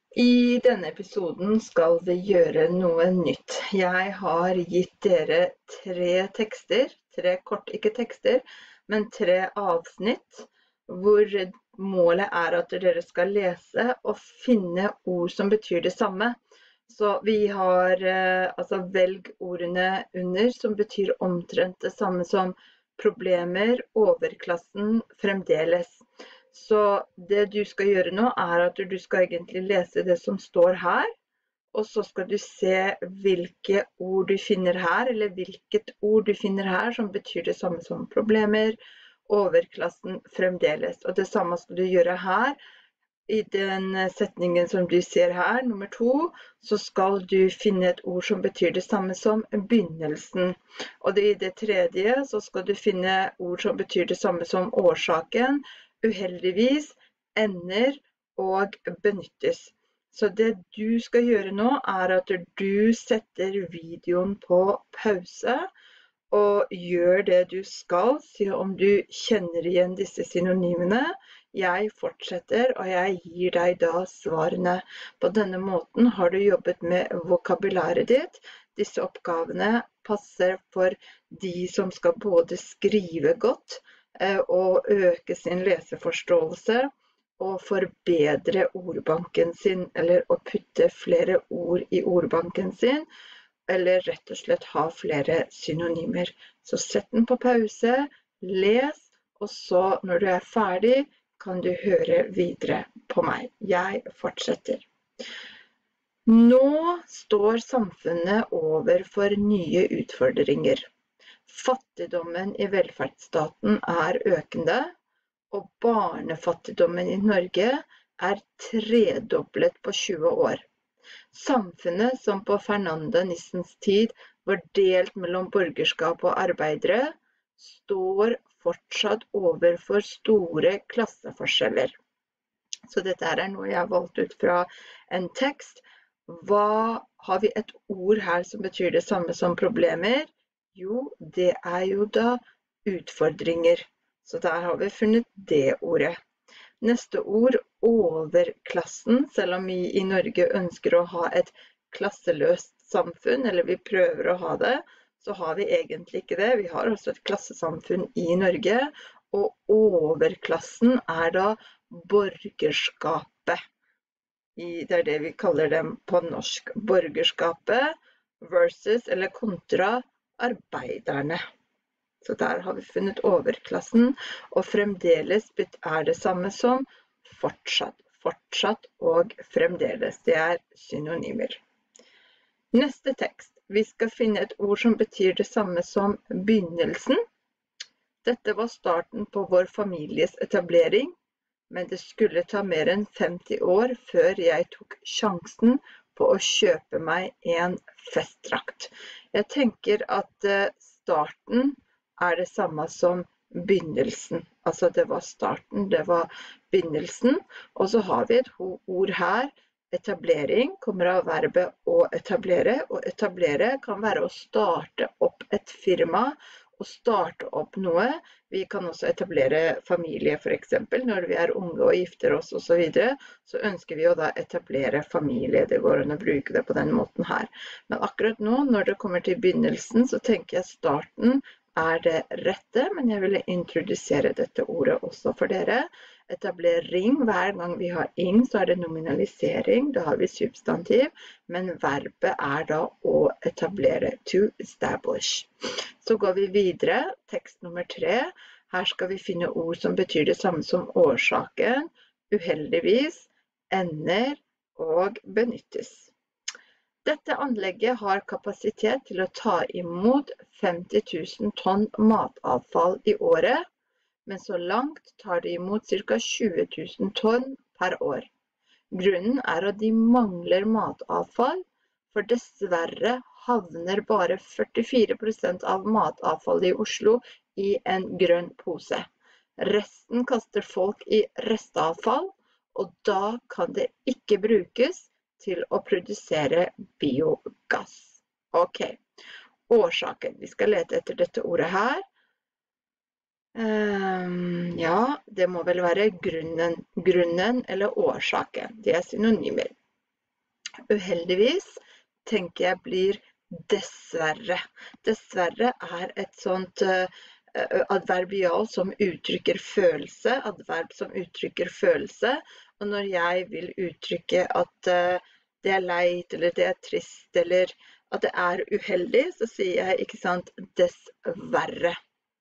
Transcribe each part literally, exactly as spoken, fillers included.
I denne episoden skal vi gjøre noe nytt. Jeg har gitt dere tre tekster, tre kort, ikke tekster, men tre avsnitt, hvor målet er at dere skal lese og finne ord som betyr det samme. Så vi har, altså velg ordene under som betyr omtrent det samme som problemer, overklassen, fremdeles. Så det du skal gjøre nå er at du skal egentlig lese det som står her, og så skal du se hvilke ord du finner her, eller hvilket ord du finner her som betyr det samme som problemer, overklassen, fremdeles. Og det samme skal du gjøre her. I den setningen som du ser her, nummer to, så skal du finne et ord som betyr det samme som begynnelsen. Og det, i det tredje så skal du finne ord som betyr det samme som årsaken, uheldigvis, ender og benyttes. Så det du skal gjøre nå er at du setter videoen på pause og gjør det du skal, se om du kjenner igjen disse synonymene. Jeg fortsetter, og jeg gir deg da svarene. På denne måten har du jobbet med vokabulæret ditt. Disse oppgavene passer for de som skal både skrive godt, og øke sin leseforståelse, og forbedre ordbanken sin, eller å putte flere ord i ordbanken sin, eller rett og slett ha flere synonymer. Så sett den på pause, les, og så når du er ferdig, kan du høre videre på meg. Jeg fortsetter. Nå står samfunnet overfor nye utfordringer. Fattigdommen i velferdsstaten er økende, og barnefattigdommen i Norge er tredoblet på tjue år. Samfunnet som på Fernanda Nissens tid var delt mellom borgerskap og arbeidere, står fortsatt overfor store klasseforskjeller. Så dette er noe jeg har valgt ut fra en tekst. Hva har vi et ord her som betyr det samme som problemer? Jo, det er jo da utfordringer. Så der har vi funnet det ordet. Neste ord, overklassen, selv om vi i Norge ønsker å ha et klasseløst samfunn, eller vi prøver å ha det, så har vi egentlig ikke det. Vi har også et klassesamfunn i Norge, og overklassen er da borgerskapet. Det er det vi kaller dem på norsk. Borgerskapet versus eller kontra arbeiderne. Så der har vi funnet overklassen, og fremdeles er det samme som fortsatt, fortsatt og fremdeles. Det er synonymer. Neste tekst. Vi skal finne et ord som betyr det samme som begynnelsen. Dette var starten på vår families etablering, men det skulle ta mer enn femti år før jeg tok sjansen på å kjøpe meg en festdrakt. Jeg tenker at starten er det samme som begynnelsen. Altså det var starten, det var begynnelsen. Og så har vi et ord her, etablering, kommer av verbet å etablere. Og etablere kan være å starte opp et firma, og starte opp noe. Vi kan også etablere familie for eksempel, når vi er unge og gifter oss og så videre, så ønsker vi å da etablere familie. Det går an å bruke det på den måten her. Men akkurat nå, når det kommer til begynnelsen, så tenker jeg starten er det rette, men jeg ville introdusere dette ordet også for dere. Etablering, hver gang vi har ing, så er det nominalisering, da har vi substantiv, men verbet er da å etablere, to establish. Så går vi videre, tekst nummer tre. Her skal vi finne ord som betyr det samme som årsaken, uheldigvis, ender og benyttes. Dette anlegget har kapasitet til å ta imot femti tusen tonn matavfall i året, men så langt tar de imot ca. tjue tusen tonn per år. Grunnen er at de mangler matavfall, for dessverre havner bare førtifire prosent av matavfallet i Oslo i en grønn pose. Resten kaster folk i restavfall, og da kan det ikke brukes til å produsere biogass. Ok, årsaken. Vi skal lete etter dette ordet her. Um, ja, det må vel være grunnen, grunnen eller årsaken. Det er synonymer. uheldigvis, tenker jeg blir dessverre. Dessverre er et sånt uh, adverbial som uttrykker følelse, adverb som uttrykker følelse, og når jeg vil uttrykke at uh, det er leit, eller det er trist, eller at det er uheldig, så sier jeg, ikke sant, dessverre.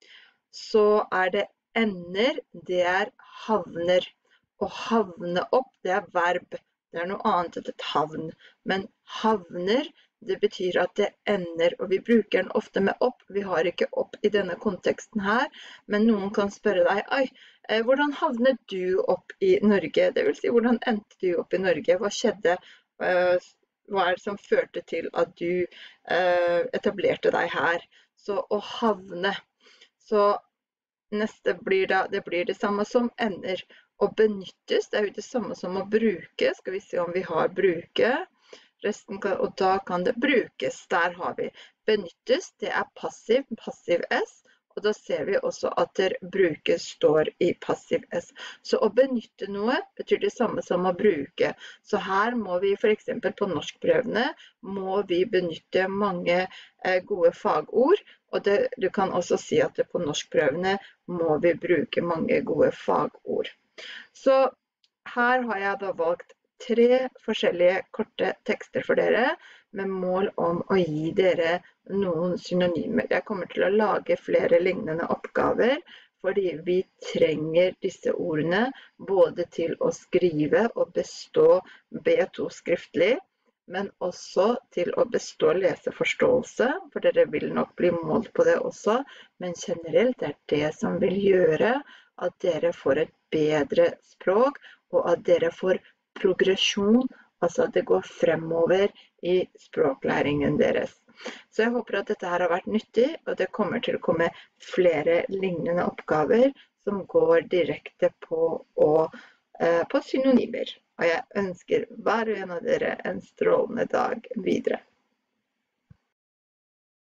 Så er det ender, det er havner. Og havne opp, det er verb. Det er noe annet enn et havn. Men havner, det betyr at det ender, og vi bruker den ofte med opp. Vi har ikke opp i denne konteksten her, men noen kan spørre deg, «Oi, eh, hvordan havnet du opp i Norge?» Det vil si, hvordan endte du opp i Norge? Hva skjedde? Eh, hva er det som førte til at du eh, etablerte deg her? Så å havne. Så neste blir da, det blir det samme som ender. Å benyttes, det er jo det samme som å bruke. Skal vi se om vi har bruke. Resten kan, og da kan det brukes. Der har vi. Benyttes, det er passiv, passiv S. Og da ser vi også at det brukes står i passiv S. Så å benytte noe betyr det samme som å bruke. Så her må vi for eksempel på norskprøvene, må vi benytte mange eh, gode fagord. Og det, du kan også si at det på norskprøvene må vi bruke mange gode fagord. Så her har jeg da valgt tre forskjellige korte tekster for dere, med mål om å gi dere noen synonymer. Jeg kommer til å lage flere lignende oppgaver, fordi vi trenger disse ordene både til å skrive og bestå B to skriftlig, men også til å bestå leseforståelse, for dere vil nok bli målt på det også, men generelt er det som vil gjøre at dere får et bedre språk, og at dere får progresjon, altså at det går fremover i språklæringen deres. Så jeg håper at dette her har vært nyttig, og det kommer til å komme flere lignende oppgaver som går direkte på, og, eh, på synonymer. Og jeg ønsker hver og en av dere en strålende dag videre.